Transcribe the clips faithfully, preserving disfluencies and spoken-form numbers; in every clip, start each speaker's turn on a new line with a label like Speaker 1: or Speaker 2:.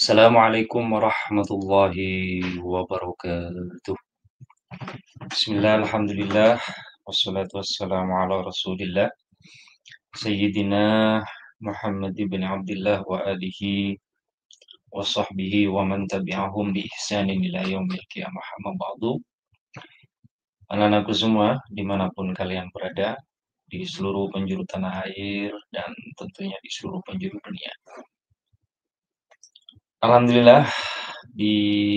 Speaker 1: Assalamualaikum warahmatullahi wabarakatuh. Bismillah, alhamdulillah, wassalatu wassalamu ala rasulillah, Sayyidina Muhammad ibn Abdullah wa alihi wa sahbihi wa man tabi'ahum bi ihsanin ila yaumil qiyamah amma ba'du. Anak-anakku semua, dimanapun kalian berada, di seluruh penjuru tanah air, dan tentunya di seluruh penjuru dunia. Alhamdulillah, di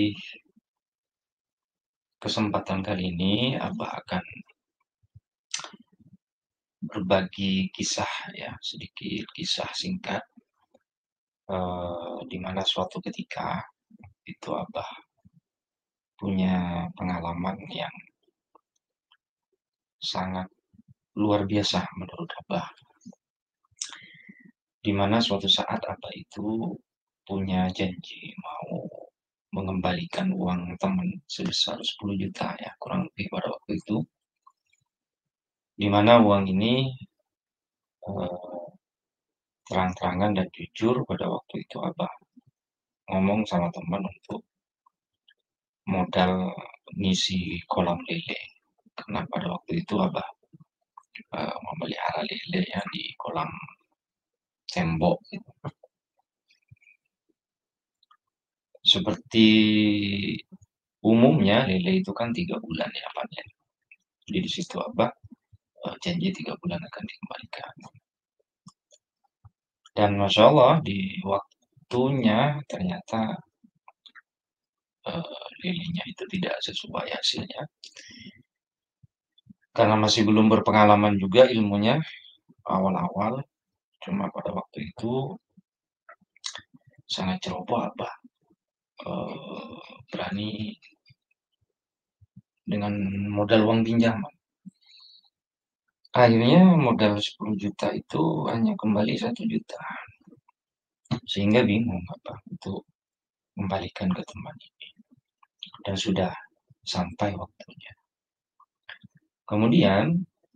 Speaker 1: kesempatan kali ini Abah akan berbagi kisah ya, sedikit kisah singkat eh, di mana suatu ketika itu Abah punya pengalaman yang sangat luar biasa menurut Abah, di mana suatu saat Abah itu punya janji mau mengembalikan uang teman sebesar sepuluh juta ya, kurang lebih pada waktu itu, di mana uang ini eh, terang-terangan dan jujur pada waktu itu Abah ngomong sama teman untuk modal ngisi kolam lele. Karena pada waktu itu Abah eh, memelihara lele ya di kolam tembok gitu. Seperti umumnya lele itu kan tiga bulan ya panen. Jadi di situ Abah eh, janji tiga bulan akan dikembalikan. Dan Masya Allah di waktunya ternyata eh, lelenya itu tidak sesuai hasilnya. Karena masih belum berpengalaman juga ilmunya awal-awal. Cuma pada waktu itu sangat ceroboh Abah eh, berani dengan modal uang pinjaman. Akhirnya modal sepuluh juta itu hanya kembali satu juta. Sehingga bingung apa untuk kembalikan ke teman ini. Dan sudah sampai waktunya. Kemudian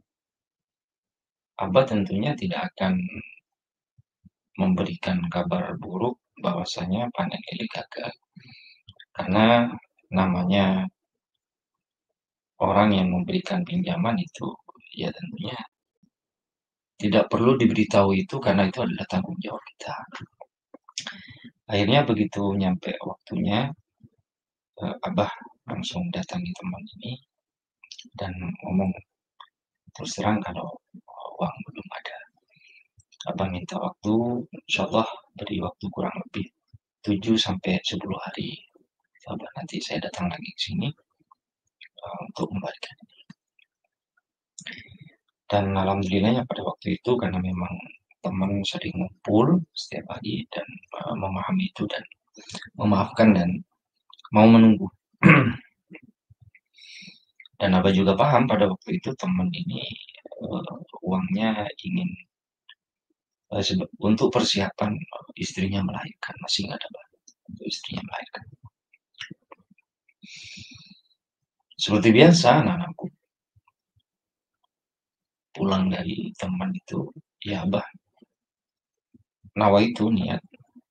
Speaker 1: Abah tentunya tidak akan memberikan kabar buruk bahwasanya panen lele gagal. Karena namanya orang yang memberikan pinjaman itu ya tentunya tidak perlu diberitahu itu karena itu adalah tanggung jawab kita. Akhirnya begitu nyampe waktunya, eh, Abah langsung datangi teman ini dan ngomong terus terang kalau uang belum ada. Abah minta waktu, insya Allah beri waktu kurang lebih tujuh sampai sepuluh hari. Abah nanti saya datang lagi ke sini uh, untuk membalikan. Dan alhamdulillahnya pada waktu itu karena memang teman sering ngumpul setiap hari dan uh, memahami itu dan memaafkan dan mau menunggu. Dan Abah juga paham pada waktu itu teman ini uh, uangnya ingin uh, untuk persiapan uh, istrinya melahirkan, masih nggak ada untuk istrinya melahirkan. Seperti biasa, anak-anakku pulang dari teman itu, ya Abah nawa itu niat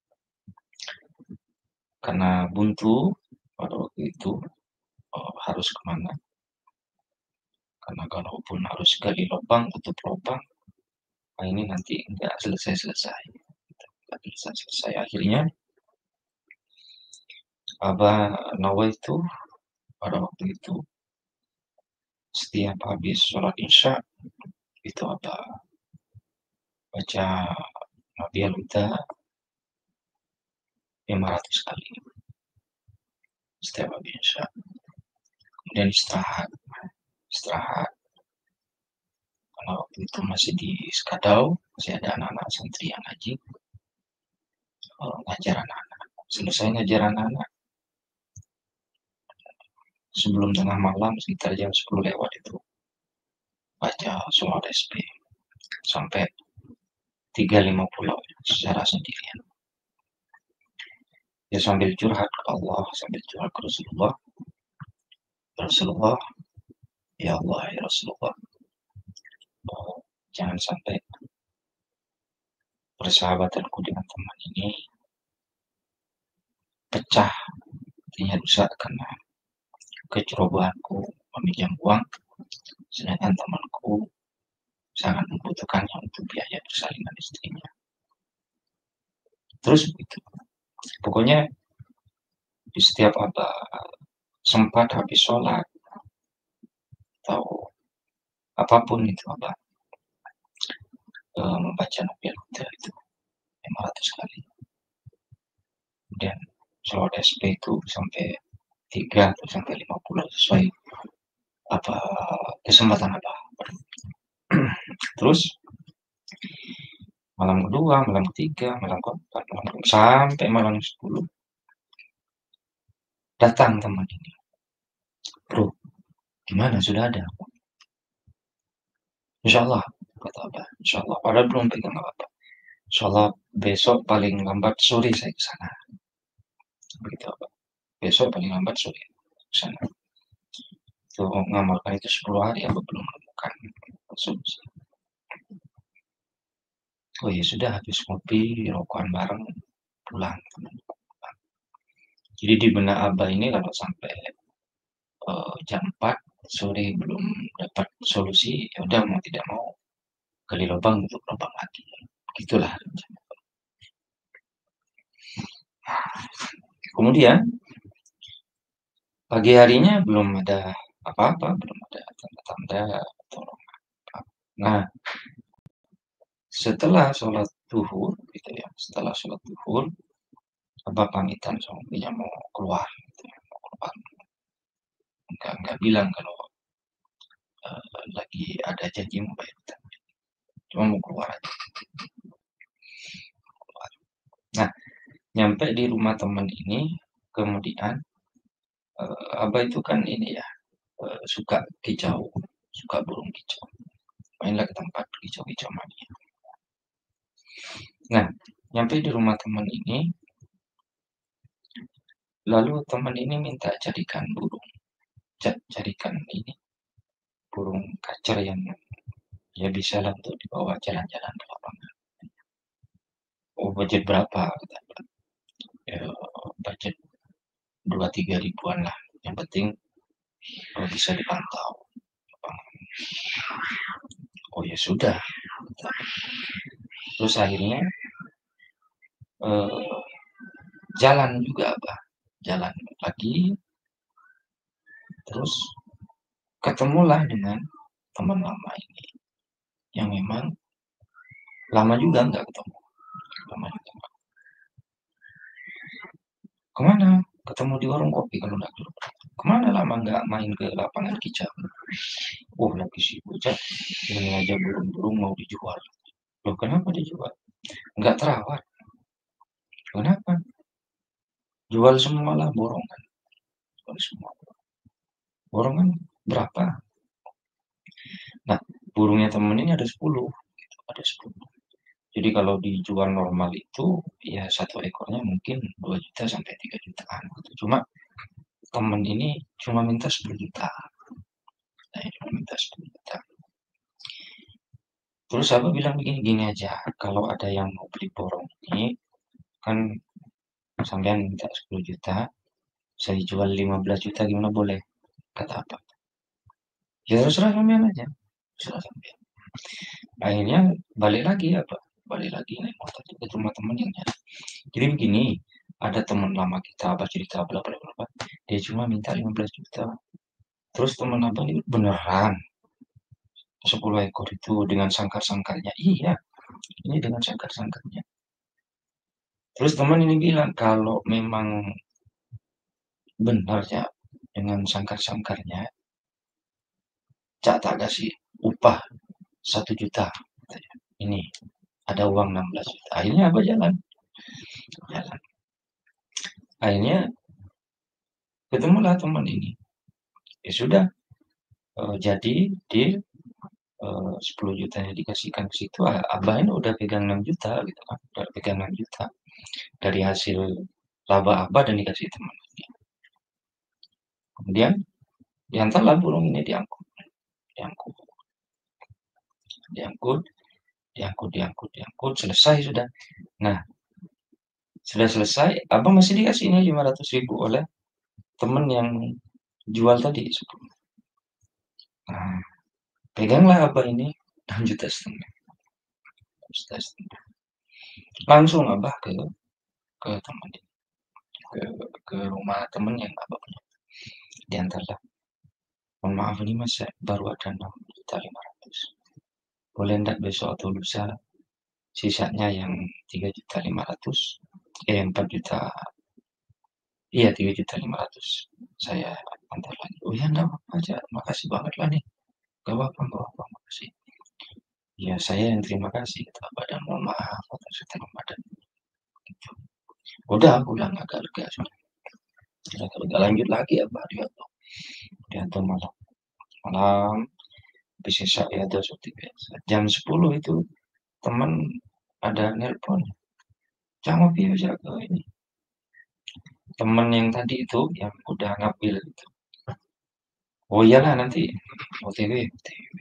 Speaker 1: karena buntu pada waktu itu uh, harus kemana? Karena kalaupun harus gali lubang, tutup lubang, nah ini nanti nggak selesai-selesai. Nggak selesai-selesai. Akhirnya Abah nawa itu pada waktu itu setiap habis sholat isya itu Abah baca Nabi Al-Huda lima ratus kali setiap habis isya. Kemudian istirahat, istirahat. Karena waktu itu masih di Skadau, masih ada anak-anak santri yang ngaji, uh, ngajar anak-anak. Selesai ngajar anak-anak, sebelum tengah malam sekitar jam sepuluh lewat itu baca sholat S P sampai tiga lima puluh secara sendirian. Ya sambil curhat ke Allah, sambil curhat ke Rasulullah. Rasulullah, ya Allah, ya Rasulullah, oh, jangan sampai persahabatanku dengan teman ini pecah, artinya rusak karena kecerobohanku meminjam uang, sedangkan temanku sangat membutuhkannya untuk biaya persalinan istrinya. Terus begitu. Pokoknya di setiap Abah sempat habis sholat atau apapun itu Abah e, membaca Nabil Huda itu lima ratus kali. Kemudian sholat S P itu sampai tiga atau sampai lima puluh sesuai apa kesempatan Abah. Terus malam kedua, malam ketiga, malam keempat, malam keempat, sampai malam sepuluh datang teman ini. Bro, gimana sudah ada? Insya Allah, kata Abah. Insya Allah, padahal belum pegang apa-apa. Insya Allah besok paling lambat sore saya ke sana. Begitu Abah. Besok paling lambat sore ke sana. Itu ngamalkan itu sepuluh hari Abah belum menemukan solusi. Oh ya sudah, habis ngopi, rokokan bareng, pulang. Jadi di benak Abah ini kalau sampai uh, jam empat sore belum dapat solusi, ya udah mau tidak mau gali lubang untuk lubang lagi. Gitulah. Kemudian pagi harinya belum ada apa-apa, belum ada tanda-tanda atau apa. Nah, setelah sholat zuhur, gitu ya, setelah sholat zuhur, Abah pamitan sama dia mau keluar, gitu ya, mau keluar. Enggak, enggak bilang kalau uh, lagi ada janji mau bayar utang. Cuma mau keluar aja. Keluar. Nah, nyampe di rumah teman ini, kemudian uh, Abah itu kan ini ya, uh, suka kicau, suka burung kicau. Mainlah ke tempat kicau-kicau mania. Nah, nyampe di rumah teman ini, lalu teman ini minta carikan burung, carikan ini burung kacer yang ya bisa lah untuk dibawa jalan-jalan ke lapangan. Oh, budget berapa? Ya, budget dua tiga ribuan lah. Yang penting oh, bisa dipantau. Oh ya sudah. Terus akhirnya eh, jalan juga Abah. Jalan lagi. Terus ketemulah dengan teman lama ini. Yang memang lama juga nggak ketemu. Lama juga. Kemana? Ketemu di warung kopi kalau nggak dulu. Kemana lama nggak main ke lapangan kicau? Oh lagi sibuk aja. Ini aja burung-burung mau dijual. Loh kenapa dijual? Nggak terawat. Kenapa? Jual semua lah borongan. Jual semua. Borongan berapa? Nah, burungnya temen ini ada sepuluh. Gitu, ada sepuluh. Jadi kalau dijual normal itu ya satu ekornya mungkin dua juta sampai tiga jutaan. Gitu. Cuma temen ini cuma minta sepuluh juta. Nah, cuma minta sepuluh juta. Terus aku bilang begini gini aja, kalau ada yang mau beli borong ini kan sampean minta sepuluh juta, saya jual lima belas juta gimana boleh? Kata apa? Ya terserah sampean aja. Terserah sampean. Akhirnya balik lagi ya Pak. Balik lagi naik motor ke rumah temen yang nyari. Jadi begini, ada teman lama kita apa cerita bla bla bla. Dia cuma minta lima belas juta. Terus teman abang ini beneran sepuluh ekor itu dengan sangkar-sangkarnya. Iya, ini dengan sangkar-sangkarnya. Terus teman ini bilang kalau memang benar ya dengan sangkar-sangkarnya, Cak tak kasih upah satu juta. Ini ada uang enam belas juta. Akhirnya apa jalan? Jalan. Akhirnya ketemulah teman ini. Ya sudah, uh, jadi di uh, sepuluh jutanya dikasihkan ke situ, abah ini udah pegang enam juta gitu kan. Udah pegang enam juta dari hasil laba abah dan dikasih teman. Kemudian diantarlah burung ini diangkut. Diangkut. Diangkut, diangkut, diangkut, diangkut, selesai sudah. Nah, Sudah selesai, Abang masih dikasih ini lima ratus ribu oleh temen yang jual tadi sepuluh. Nah, peganglah Abang ini enam juta setengah. Juta setengah. Langsung Abah ke ke teman ke ke rumah temen yang Abah punya. Diantarlah. Mohon maaf ini mas, saya baru ada enam juta lima ratus. Boleh enggak besok atau lusa sisanya yang tiga juta lima ratus, eh empat juta, iya tiga juta lima ratus saya antar lagi. Oh ya enggak apa-apa aja, makasih banget lah nih. Gak apa-apa, gak apa-apa, makasih. Ya saya yang terima kasih, kata Abah, dan mohon maaf atas keterlambatan. Gitu. Udah pulang agak lega sudah. Agak lega lanjut lagi Abah dia tuh. Dia tuh malam malam bisa saya tuh seperti biasa. Jam sepuluh itu teman ada nelpon. Jangan piye jaga ini. Temen yang tadi itu yang udah ngambil itu. Oh iyalah nanti O T W, O T W.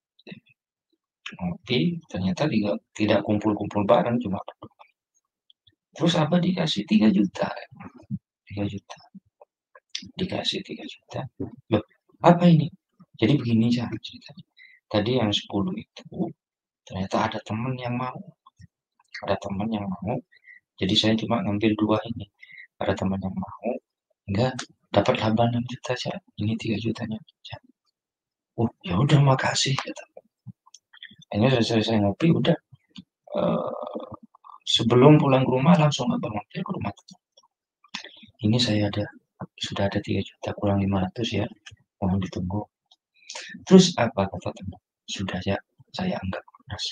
Speaker 1: Ngopi, ternyata tidak tidak kumpul-kumpul bareng cuma berdua. Terus apa dikasih tiga juta, tiga juta, dikasih tiga juta. Loh, apa ini? Jadi begini aja ceritanya. Tadi yang sepuluh itu ternyata ada temen yang mau, ada temen yang mau. Jadi saya cuma ngambil dua ini. Ada teman yang mau, enggak dapat laba enam juta aja. Ini tiga jutanya aja. Oh, ya udah makasih kata. Akhirnya selesai selesai ngopi udah eh, sebelum pulang ke rumah langsung abang mampir ke rumah. Ini saya ada sudah ada tiga juta kurang lima ratus ya, mohon ditunggu. Terus apa kata teman? Sudah ya, saya anggap lunas.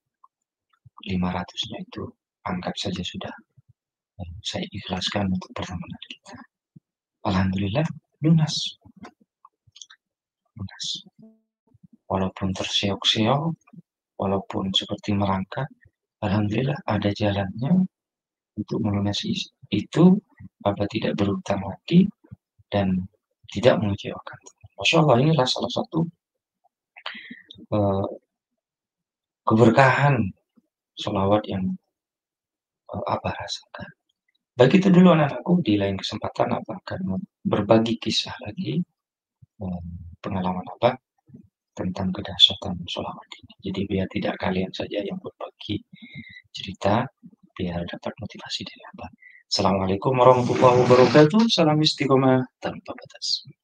Speaker 1: lima ratusnya itu anggap saja sudah saya ikhlaskan untuk pertemanan kita. Alhamdulillah lunas, lunas. Walaupun terseok-seok, walaupun seperti merangkak, alhamdulillah ada jalannya untuk melunasi itu, apa tidak berhutang lagi dan tidak mengecewakan. Masya Allah inilah salah satu uh, keberkahan sholawat yang uh, Abah rasakan. Baik itu dulu anak-anakku, di lain kesempatan Abah akan berbagi kisah lagi um, pengalaman Abah tentang kedahsyatan sholawat ini. Jadi biar tidak kalian saja yang berbagi cerita, biar dapat motivasi dari Abah. Assalamualaikum warahmatullahi wabarakatuh. Salam istiqomah tanpa batas.